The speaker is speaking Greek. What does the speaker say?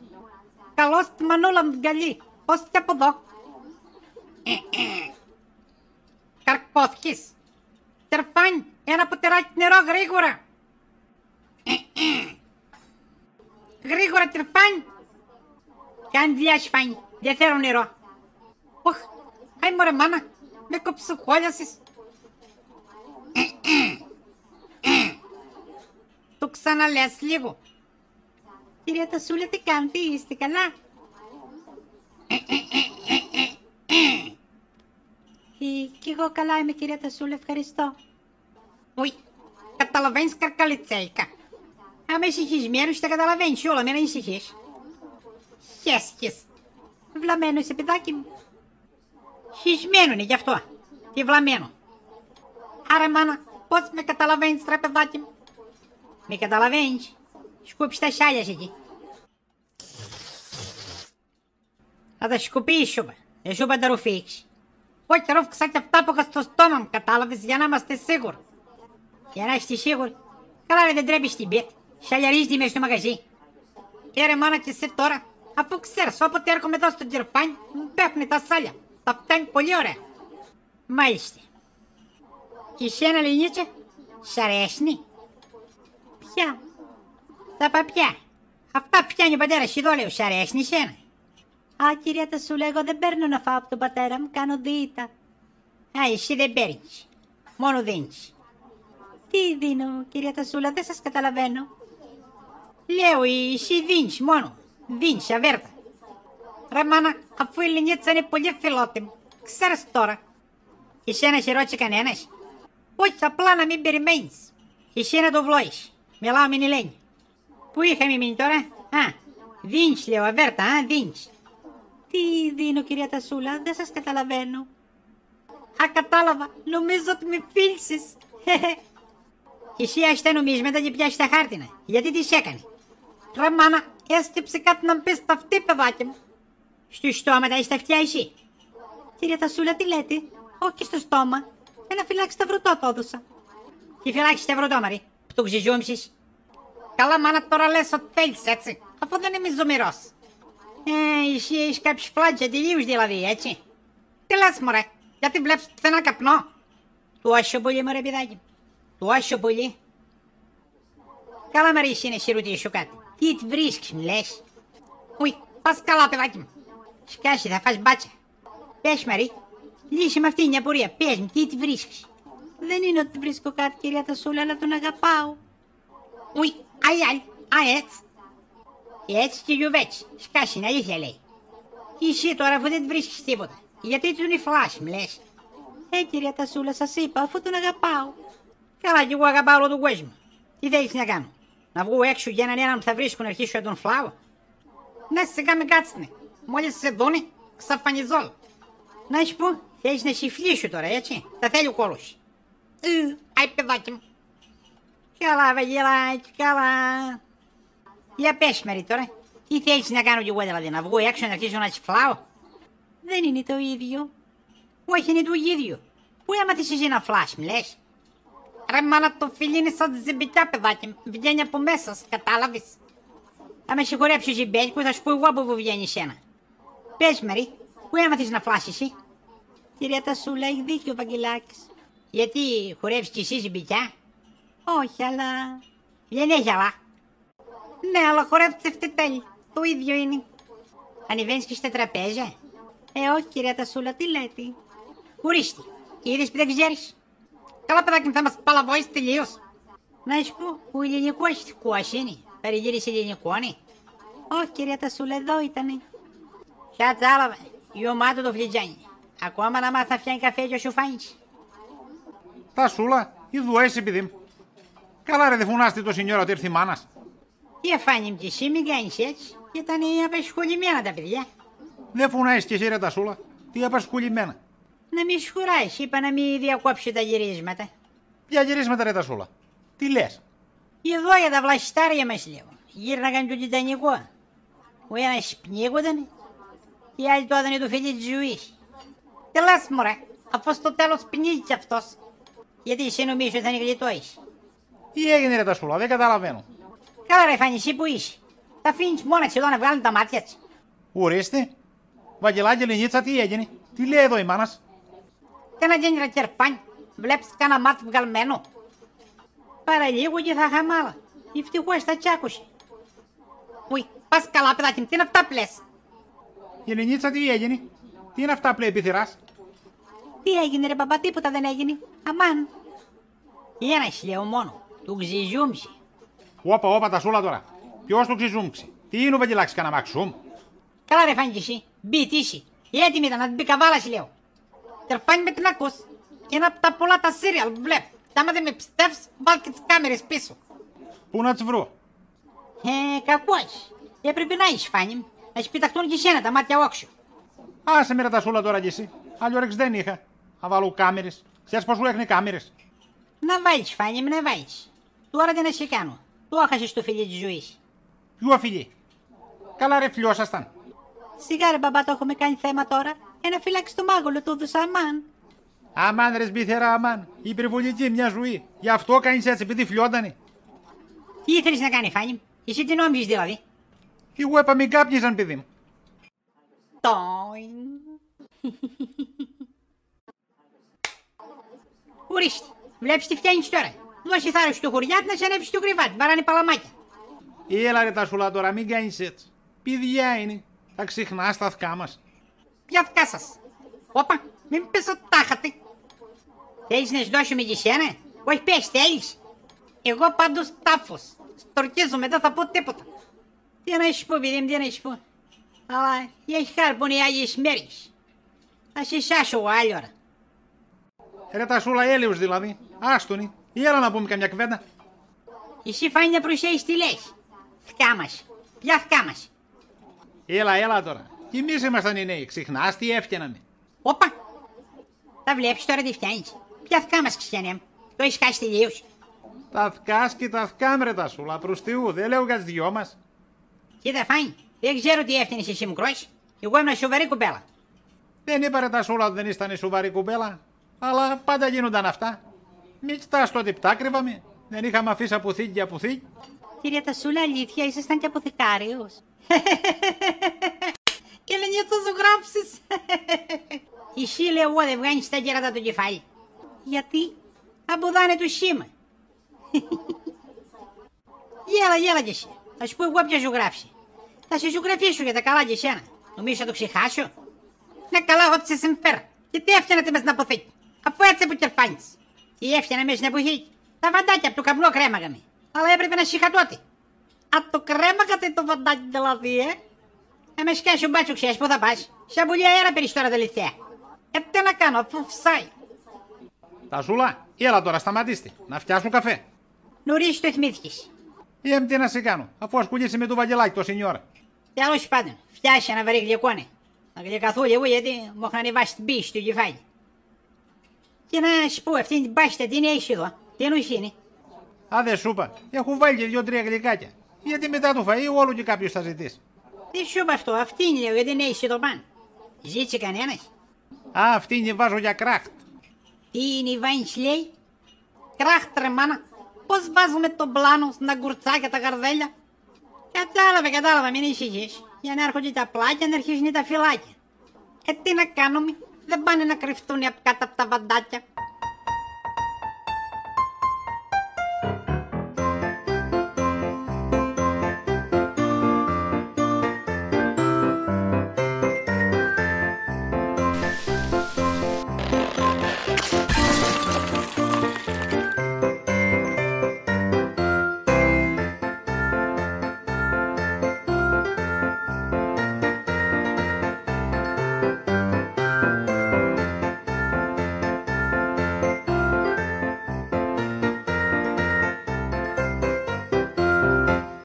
Καλώς τη μανούλα μου γκαλί. Πώς και από εδώ. Καρκώθηκες. Τερφάνι, ένα ποτηράκι νερό γρήγορα. Γρήγορα Τερφάνι. Κάνει δουλειά Φάνι, δεν θέλω νερό. Οχ, άι μωρέ μάνα, με κοψοχόλιασες. Το ξαναλες λίγο. Κυρία Τασούλα, τι κάνετε, είστε καλά? Κι εγώ καλά είμαι, κυρία Τασούλα, ευχαριστώ. Ουι, καταλαβαίνεις καρκαλιτσέλικα. Άμα είσαι χυσμένος, τα καταλαβαίνεις όλα, μην ανησυχείς. Χέσκες. Βλαμμένο είσαι, παιδάκι μου. Χυσμένο είναι γι' αυτό. Τι βλαμμένο. Άρα μάνα, πώς με καταλαβαίνεις ρε παιδάκι μου? Με καταλαβαίνεις? Σκούπεις τα σάλια εκεί. Θα τα σκουπίσω, δεν σου είπα τα ρουφήξεις. Όχι, ρούφηξα και αυτά που είχα στο στόμα μου, κατάλαβες, για να είμαστε σίγουροι. Για να είστε σίγουροι. Καλά ρε, δεν τρέπεις την πίτη. Σαλιαρίζεις μέσα στο μαγαζί. Ρε μάνα και εσύ τώρα, αφού ξέρεις, όποτε έρχομαι εδώ στο Τερφάνι, μου πέφτουνε τα σάλια. Τα φτάνει πολύ ωραία. Μάλιστα. Και εσένα Λινίτσα, σ' αρέσνει? Ποια? Τα παπιά. Αυτά φτιάνει ο πατέρας εδώ, λέω, σ' αρέσνει εσένα? Α, κυρία Τασούλα, εγώ δεν παίρνω να φάω από τον πατέρα μου, κάνω δίαιτα. Α, εσύ δεν παίρνεις, μόνο δίνεις. Τι δίνω, κυρία Τασούλα, δεν σας καταλαβαίνω. Λέω, εσύ δίνεις μόνο, δίνεις αβέρτα. Ρε μάνα, αφού η Λινίτσα είναι πολύ φιλότιμη, ξέρεις τώρα. Εσένα σε ρώτησε κανένας? Όχι, απλά να μην περιμένεις. Εσύ να το βλόεις, μιλάω με την Ελένη. Πού είχαμε μείνει τώρα? Α, δίνεις λέω, αβέρτα, δίνεις. Τι δίνω, κυρία Τασούλα, δεν σας καταλαβαίνω. Α, κατάλαβα, νομίζω ότι με φίλησες. Εσύ έχεις τα νομίσματα και πιάσεις τα χάρτινα. Γιατί τις έκανε? Ρε μάνα, έσκεψε κάτι να μου πεις στα αυτή, παιδάκι μου. Στο στόμα τα έχεις τα αυτιά εσύ? Κυρία Τασούλα, τι λέτε? Όχι στο στόμα. Ένα φυλάκι σταυρωτό το έδωσα. Τι φυλάκι σταυρωτό, Μαρή, που το ξεζούμψεις? Καλά μάνα, τώρα λες ότι θέλεις έτσι, αφού δεν είμαι ζωμερός. Εσύ έχεις κάποιους φλάτια τελείους δηλαδή, έτσι? Τι λες μωρέ, γιατί βλέπεις πουθενά καπνό? Τόσο πολύ μωρέ παιδάκι, τόσο πολύ. Καλά Μαρή, εσύ να σε ρωτήσω κάτι. Τι τη βρίσκεις μου λες? Ουι, πας καλά παιδάκι μου. Σκάσει θα φας μπάτσα. Πες Μαρή, λύση με αυτή είναι η απορία, πες μου τι τη βρίσκεις? Δεν είναι ότι βρίσκω κάτι κυρία Τασούλα, αλλά τον αγαπάω. Ουι, ai, έτσι. Έτσι και γιουβέτσι, σκάσει είναι αλήθεια λέει. Εσύ τώρα αφού δεν βρίσκεις τίποτα, γιατί του είναι φλάσ μου λες? Κυρία Τασούλα, σας είπα, αφού τον αγαπάω. Καλά κι εγώ αγαπάω όλο τον κόσμο. Τι θέλεις να κάνω? Να βγω έξω για έναν που θα βρίσκω να αρχίσω να τον φλάω? Ναι, σιγά με κάτσουνε. Μόλις σε δούνε, ξαφανιζώ όλο. Να σου πω, θέλεις να συφλήσω τώρα, έτσι? Θα θέλει ο κόλος. Άι παιδάκι μου. Καλά Βαγγελάκι, καλά. Για πες Μαρή τώρα, τι θέλεις να κάνω κι εγώ δηλαδή, να βγω έξω να αρχίσω να τσιφλάω? Δεν είναι το ίδιο. Όχι είναι το ίδιο. Πού έμαθες εσύ να φλάς μου λες? Ρε μάνα το φιλί είναι σαν ζεμπιτιά παιδάκι μου, βγαίνει από μέσα, κατάλαβες? Θα με συγχωρέψει ο ζεμπέλικο, θα σου πω εγώ από που βγαίνει εσένα. Πες Μαρή, πού έμαθες να φλάς εσύ? Κυρία Τασούλα, έχει δίκιο ο Βαγγελάκης. Γιατί χορεύεις κι εσύ ζεμπιτιά? Όχι, αλλά... Δεν έχει αλλά. Ναι, αλλά χορεύεις ευτετέλει. Το ίδιο είναι. Ανεβαίνεις και στα τραπέζια? Όχι, κυρία Τασούλα, τι λέτε? Ορίστε, είδες που δεν ξέρεις? Καλά παιδάκι μου, θα μας παλαβώσεις τελείως. Να σου πω, ο ελληνικός δικός είναι. Παρηγύρισε ελληνικό, ναι? Όχι, κυρία Τασούλα, εδώ ήτανε. Κατάλαβα, η ομάδα το φλιτζάνι. Ακόμα να μάθει να φτιάνει καφέ και ο σουφάνης. Τασούλα, ειδού εσύ παιδί μου. Καλά ρε, δεν φωνάστε το σινιόρα ότι ήρθε η μάνας. Τι αφάνει μου κι εσύ, μην κάνεις έτσι. Ήταν απασχολημένα τα παιδιά. Δεν φωνάεις κι εσύ ρε Τασούλα, τι απασχολημένα. Να μη σχουράεις, είπα να μην διακόψω τα γυρίσματα. Ποια γυρίσματα ρε Τασούλα, τι λες? Εδώ για τα βλαστάρια μας λέω. Γύρναγαν το Τιτανικό. Ο ένας πνίγονταν, οι άλλοι του έδωνε το φίλι της ζωής. Τι λες μωρέ, αφού στο τέλος πνίγει κι αυτός. Γιατί εσύ νομίζεις ότι θα είναι γλιτώεις? Τι έγινε ρε Τασούλα, δεν καταλαβαίνω. Καλά ρε Φάνη, εσύ που είσαι? Τα αφήνεις μόνας εδώ να βγάλουν τα μάτια της. Ορίστε. Βαγγελάκη Ελληνίτσα, τι έγινε? Τι λέει εδώ η μάνας? Τι να γίνει ρε κερπάνι, βλέπεις κάνα μάτι βγαλμένο. Παραλίγο και θα είχαμε άλλα. Ευτυχώς τα τσάκωσε. Ουι, πας καλά παιδάκι μου, τι είναι αυτά που λες? Ελληνίτσα, τι έγινε? Τι είναι αυτά που λέει επιθυράς? Τι έγινε ρε παπά, τίποτα δεν έγινε. Αμάν. Ένας λέω μόνο, του ξυζούμψε. Όπα, τα σούλα τώρα. Ποιος του ξυζούμψε? Τι είναι ο Βαγγελάκης, κανένα μαξούμ? Καλά ρε φάνηκε εσύ, μπιτήσι. Έτοιμη ήταν να την πει καβάλα λέω. Τερφάνει με την ακούς. Και ένα από τα πολλά τα σύριαλ που βλέπω. Και άμα δεν με πιστεύεις, βάλ και τις κάμερες πίσω. Πού να τις βρω? Κακός. Έπρεπε να είσαι φάνη μου. Να σπιταχτούν και εσένα τα μάτια όξου. Άσε με ρε τα σούλα τώρα κι εσύ. Άλλο ρεξ δεν είχα. Θα βάλω κάμερες. Ξέρεις πως σου έχνει κάμερες? Να βάλεις φάνη μου, να βάλεις. Τώρα τι να σε κάνω. Του έχασες το φιλί της ζωής. Ποιο φιλί? Καλά ρε φιλιόσασταν. Σιγά ρε μπαμπά, το έχουμε κάνει θέμα τώρα. Ένα φυλάξει το μάγολο του δώσα αμάν. Αμάν ρε σμπίθερα, αμάν. Υπερβολική μια ζωή. Γι' αυτό κάνεις έτσι επειδή φιλιότανε. Τι ήθελες να κάνει φάνη μου? Εσύ τι νόμιζες δηλαδή? Εγώ είπα μην κάπνιζαν παιδί μου. Τόιν. Ορίστε, βλέπεις τι φτιάχνεις τώρα. Δώσε θάρρος στο χωριάτι να σε ανέβεις στο κρεβάτι, βαράνε παλαμάκια. Έλα ρε τα σούλα τώρα, μην κάνεις έτσι. Παιδιά είναι. Θα ξεχνάς τα αυκά μας. Ποια αυκά σας? Όπα, μην πες ότι τάχατε. Θέλεις να σου δώσουμε και εσένα? Όχι πες, θέλεις? Εγώ πάντως τάφος. Στορκίζομαι, δεν θα πω τίποτα. Τι να σου πω παιδί μου, τι να σου πω. Αλλά έχει χάρη που είναι οι Άγιες μέρες. Θα σε σάσω εγώ άλλη ώρα. Ρε τα σούλα έλεος δηλαδή. Άστονη. Έλα να πούμε καμιά κουβέντα. Εσύ φάνει να προσέχεις τι λες. Θκά μας. Ποια θκά μας? Έλα τώρα. Κι εμείς ήμασταν οι νέοι. Ξεχνάς τι έφτιαναμε. Όπα. Τα βλέπεις τώρα τι φτιάχνεις. Ποια θκά μας ξεχνιέμαι. Το έχεις χάσει τελείως. Τα θκάς και τα θκάμ ρε τα σούλα. Προς Θεού. Δεν λέω για τις δυο μας. Κοίτα φάνη. Δεν ξέρω τι έφτιανες εσύ μικρός. Εγώ ήμουν σοβαρή κουμπέλα. Δεν είπα ρε τα σούλα ότι δεν ήσταν σοβαρή κουμπέλα. Αλλά πάντα γίνονταν αυτά. Μην κοιτάς το ότι πτάκρυβαμε. Δεν είχαμε αφήσει αποθήκη για αποθήκη. Κυρία Τασούλα, αλήθεια, ήσασταν και αποθηκάριος. Και δεν θα σου γράψεις. Εσύ λέω εγώ δεν βγάνεις τα κέρατα το κεφάλι. Γιατί? Αποδάνε το σήμα. Γέλα κι εσύ. Θα σου πω εγώ ποια ζωγράφησε. Θα σε ζωγραφίσω για τα καλά και εσένα. Νομίζω θα το ξεχάσω. Ναι καλά, ό,τι σε συμφέρει. Και τι έφτιανατε μες στην αποθήκη. Αφού έτσι που κερπάνεις. Τι έφτιανα μέσα στην αποθήκη. Τα βαντάκια από το καπνό κρέμαγαμε. Αλλά έπρεπε να σιχα τότε. Α, το κρέμαγατε το βαντάκι δηλαδή, με σκάσει ο μπάτσο, ξέρεις πού θα πας. Σαν πουλιά αέρα παίρνεις τώρα τελευταία. Τι να κάνω, αφού φυσάει. Τα σούλα, έλα τώρα, σταματήστε. Να φτιάσουν καφέ. Νωρίς το θυμήθηκες. Τι να σε κάνω, αφού ασχολείσαι με το Βαγγελάκι το σινιόρα. Τέλος πάντων, φτιάσε ένα βαρύ γλυκόνε. Να γλυκαθώ λίγο γιατί μου έχουν ανεβάσει την πίση του κεφάλι. Και να σου πω, αυτή την πάστα τι είναι έτσι εδώ, τι εννοείς είναι. Α, δεν σου είπα, έχω βάλει και 2-3 γλυκάκια. Γιατί μετά το φαΐ όλο και κάποιος θα ζητήσει. Τι σου είπα αυτό, αυτή είναι λέω γιατί είναι έτσι εδώ πάνω. Ζήτησε κανένας. Α, αυτή είναι βάζω για κράχτ. Τι είναι η Βάνης λέει. Κράχτ ρε μάνα, πώς βάζουμε τον πλάνο στα γκουρτσάκια τα καρδέλια. Κατάλαβα, μην ησυχείς. Για να έρχονται τα πλάκια να αρχίζουν τα φυλάκια. Τι να κάνουμε, δεν πάνε να κρυφτούν από κάτω από τα βαντάκια.